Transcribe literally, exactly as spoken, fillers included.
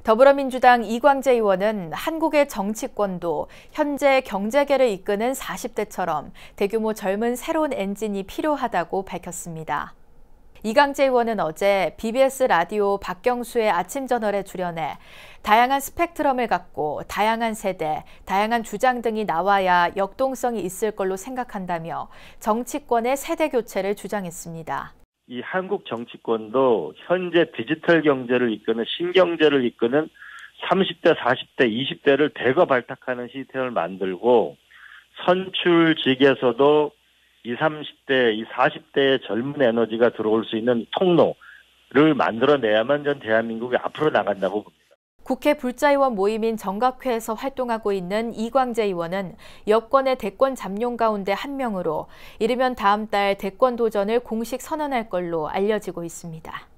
더불어민주당 이광재 의원은 한국의 정치권도 현재 경제계를 이끄는 사십 대처럼 대규모 젊은 새로운 엔진이 필요하다고 밝혔습니다. 이광재 의원은 어제 비비에스 라디오 박경수의 아침저널에 출연해 다양한 스펙트럼을 갖고 다양한 세대, 다양한 주장 등이 나와야 역동성이 있을 걸로 생각한다며 정치권의 세대 교체를 주장했습니다. 이 한국 정치권도 현재 디지털 경제를 이끄는 신경제를 이끄는 삼십 대, 사십 대, 이십 대를 대거 발탁하는 시스템을 만들고 선출직에서도 이십, 삼십 대, 이 사십 대의 젊은 에너지가 들어올 수 있는 통로를 만들어내야만 전 대한민국이 앞으로 나간다고 봅니다. 국회 불자의원 모임인 정각회에서 활동하고 있는 이광재 의원은 여권의 대권 잠룡 가운데 한 명으로 이르면 다음 달 대권 도전을 공식 선언할 걸로 알려지고 있습니다.